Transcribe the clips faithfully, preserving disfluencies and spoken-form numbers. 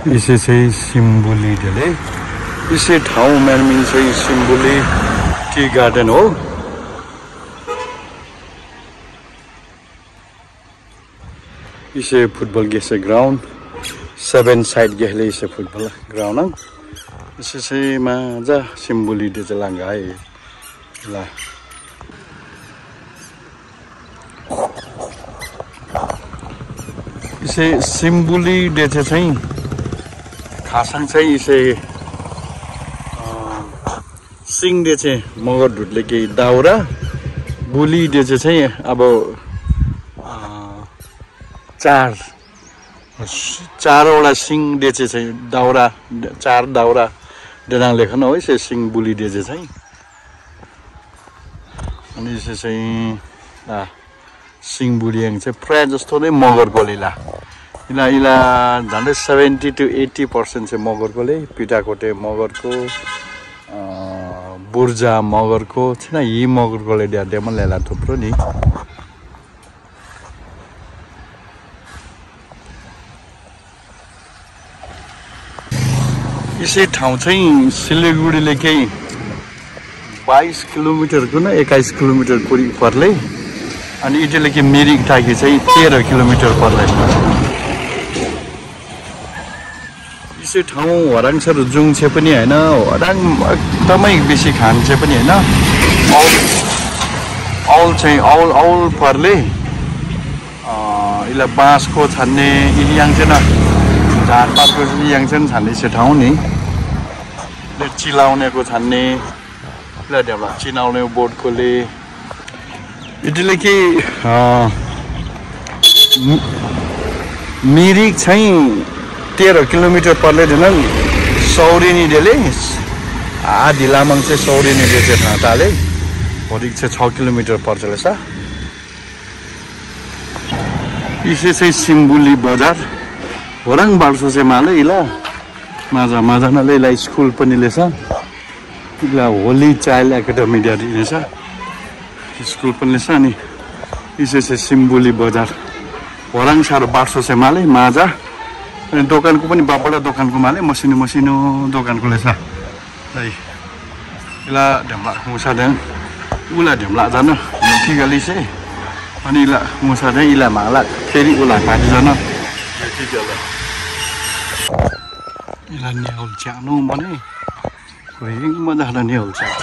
यसै चाहिँ सिम्बुली डेले यसै ठाउँ मेरमिन चाहिँ सिम्बुली टी गार्डन हो। इसे फुटबल गेसे ग्राउंड सेवन साइड गेले इसे फुटबल ग्राउंड इसे चाहिँ मजा सिम्बुली डे चाहिँ लांगा है ला इसे सिम्बुली डे चाहिँ खासङ चाहिँ इसे सिङ डे चाहिँ मगर ढुटले केही दाउरा बुली डे चाहिँ अब चार चारवटा सिङ डे चाहिँ दाउरा चार दाउरा डेनाङ लेखन हो यसो सिङ बुली डे चाहिँ अनि यसो चाहिँ सिङ बुलियाङ चाहिँ प्रायः जस्तो नै मगरकोलीला इला इला झन्डै सेभेन्टी टु एट्टी पर्सेन्ट चाहिँ मगरकोले पिटाकोटे मगरको बुर्जा मगरको छैन यी मगरकोले ड्याडेमा ल्याला थुप्रो नि। यसै ठाउँ चाहिँ सिलिगुडीले केही बाइस किलोमिटरको न एक्काइस किलोमिटर पुरी पर्लै अनि इटले के मिरिक टाकी चाहिँ तेह्र किलोमिटर पर्दै यसै ठाउँ हराङसर जुङ छे पनि हैन हराङ एकदमै बेसी खान छे पनि हैन औल औल चाहिँ औल औल पर्ले अ इला बाँसको छन्ने इलियाङ चाहिँ न झारपातको इलियाङ चाहिँ छन्ने से ठाउँ नि चिलाउनेको छन्ने इला देवला चिनाउने बोर्डकोले इटले के मिरिक चाहिँ तेह्र किलोमिटर पर्ले देन सौरिनी डेले आधी लामङ चाहिँ सौरिनी डे चाहिँ ठाटाले भरिक चाहिँ छ किलोमिटर पर्छ रहेछ। यसै चाहिँ सिम्बुली बजार होराङ बाल्सो चाहिँ माले इला माझा माझा नले इला स्कुल पनि लेछ इला होली चाइल्ड एकाडेमी दिएछ स्कुल पनि लेछ अनि यसै चाहिँ सिम्बुली बजार होराङ सारो बाल्सो चाहिँ माले माझा अनि दोकानको पनि बाबडा दोकानको माले मसिनो मसिनो दोकानको लेछ है इला ढेम्ला मुसा दे उला ढेम्ला जान की गली चाहिँ अनि इला मुसा दे इला माला फेरि उला पाटी जान की गला इला नेउल च्यानो मने कोही मजा आला नेउल च्याछ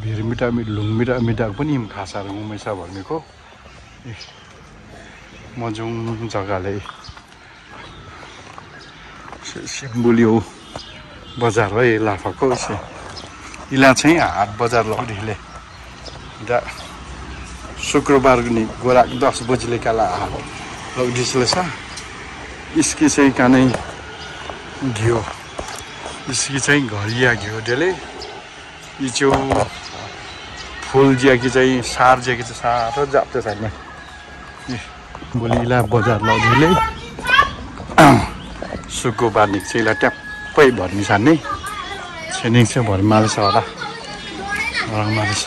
भिरमिटा मिट लुङमिटा मिटा पनि हिम खासाहरू उमेसा भनेको मजुङ जग्गाले सिम्बुली हो बजार है लाफाको यसो इला चाहिँ हाट बजार लग्दिले दा शुक्रबार नि गोरा दस बजीले काला लग्दिसले छ इसकी चाहिँ कानै घिउ इसकी चाहिँ घरिया घिउ डेले इचो फुल ज्याकी चाहिँ सार ज्याकी चाहिँ सारो जाप्छ छैन बोलीला बजार लग्दिले शुक्रबार नि चाहिँ इला ट्याप्पै भर्नी छान्ने छेनिङ चाहिँ भर माल्छ होला रङ माल्छ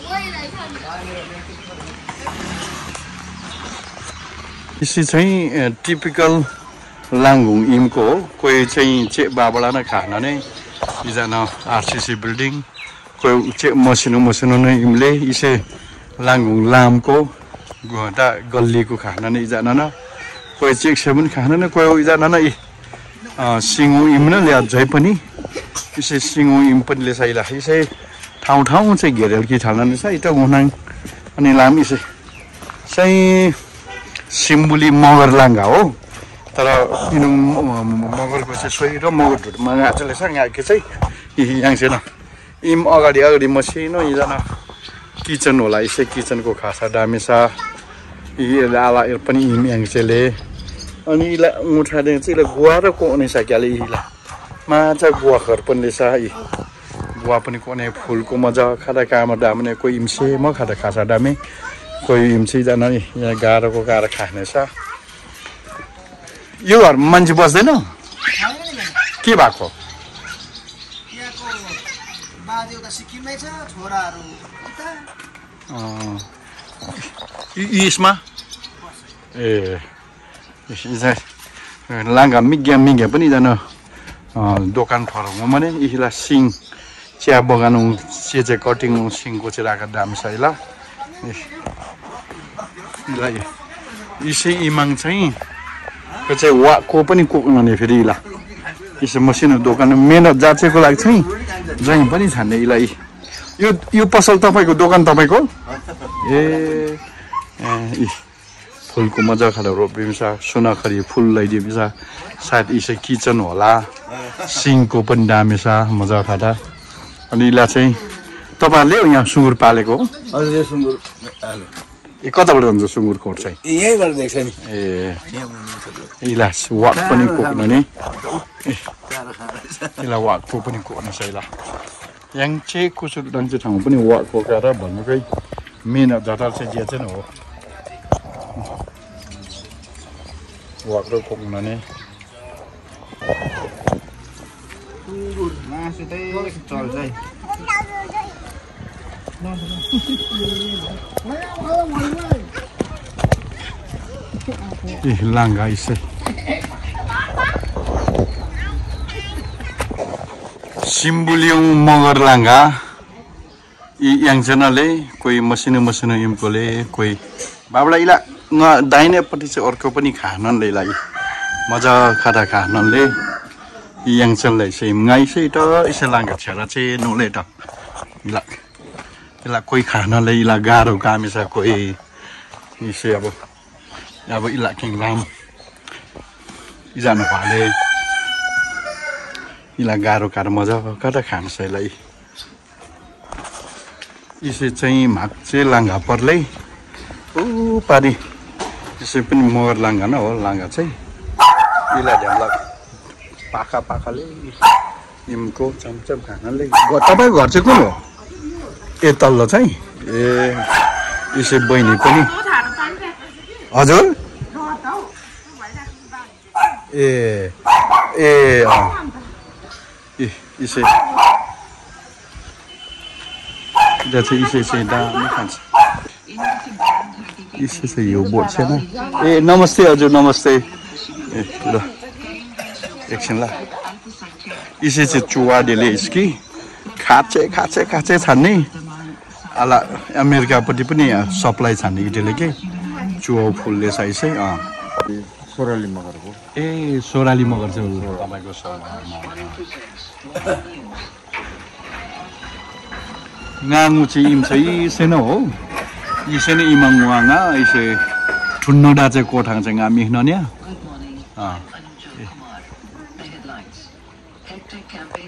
यसै चाहिँ टिपिकल लाङहुङ इमको हो कोही चाहिँ चे बाबडा नै खान नै इजना आरसीसी बिल्डिङ कोही चे मसिनो मसिनो नै इमले इसै लाङहुङ लामको गोटा गल्लीको खान नै इजना न कोही चेक सेवन खान नै कोही इजना नै सिङु इम न ल्या जै पनि यसै सिङु इम पनि ले साइला यसै ठाउँ ठाउँ चाहिँ घेरेल कि थाल्न नै छ इटा गुनाङ अनि लाम यसै चाहिँ सिम्बुली मगर लाङ्गा हो तर इनु मगरको चाहिँ सोही र मगर ढुट मगाचले छ यहाँको चाहिँ यहाँ छैन इम अगाडि अगाडि मसिनो यिजना किचन होला यसै किचनको खासा डामेसा यी आला पनि इम याङसेले अनि इला उठाले चाहिँ इला गुवा र कोने सकिहाले इला माछा गुवा खर पनि रहेछ यी गुवा पनि कोने फुलको मजा खाँदा कामा डाम्ने कोही इम्से म खाँदा खासा डामे कोही इम्से जान यहाँ गाह्रोको गाह्रो खानेछ यो घर मान्छे बस्दैन के भएको यसमा ए लाङ्गा मिग्या मिग्या पनि जान दोकान फराउँ भने यिला सिङ चिया बगान चिया चाहिँ कटिङ सिङको चाहिँ राखेर दाम छ ल यसै इमाङ चाहिँ को चाहिँ वाको पनि कोक्ने फेरि इला यसो मसिनो दोकान मेहनत जाचेको लागि चाहिँ जहीँ पनि छान्ने इलाई यो यो पसल तपाईँको दोकान तपाईँको ए ए फुलको मजा खाएर रोपिन्छ सुनाखरी फुल लगाइदिएछ सायद यसै किचन होला सिङको पनि दामी छ मजा खाँदा अनि इला चाहिँ तपाईँहरूले यहाँ सुँगुर पालेको हो हजुर सुँगुर ए कताबाट हुन्छ सुँगुर खोट चाहिँ यहीँबाट देख्छ नि ए इला वाक पनि कोक्नु नि इला वाकको पनि कोक्नु छ इला याङचे कुसुर डन्चे ठाउँ पनि वाक कोकाएर भन्नुकै मेन जतार चाहिँ जे चाहिँ हो वाक र कोक्नु नि मासु चाहिँ चल्छ है ए लाङ्गा यसै सिम्बुलियङ मगर लाङ्गा यी याङजनाले कोही मसिनो मसिनो इम्कोले कोही बाबडा इला दाहिनेपट्टि चाहिँ अर्को पनि खानले लागि मजा खाँदा खानले याङचनलाई चाहिँ गाई चाहिँ त यसै लाङ्गा छेरा चाहिँ नौले त इला इला कोही खानलाई इला गाह्रो कामी छ कोही यसै अब अब इला किङ लाम जानु भाले इला गाह्रो गाह्रो मजा कता खान्छ यसलाई यसै चाहिँ माक्चे लाङ्गा पर्लै ऊ पारी यसै पनि मगर लाङ्गा न हो लाङ्गा चाहिँ इला ध्यान पाखा पाखाले इमको चमचम खानाले तपाईँको घर चाहिँ कुन हो ए तल्लो चाहिँ ए यसै बहिनी पनि हजुर ए ए यसै चाहिँ यसै चाहिँ दामी खान्छ यसै चाहिँ यो बोट छैन ए नमस्ते हजुर नमस्ते ए ल एकछिन ल यसै चाहिँ चुवाडेले यसकी खाचे खाचे खाचे छान्ने आला अमेरिकापट्टि पनि सप्लाई छान्ने इटेले के चुवा फुलले साइसै अँ सोराली मगरको ए सोराली मगर चाहिँ तपाईँको ngangu chi im sei seno ho ise ne imang wanga ise thunno da che ko thang che nga mi no nya ah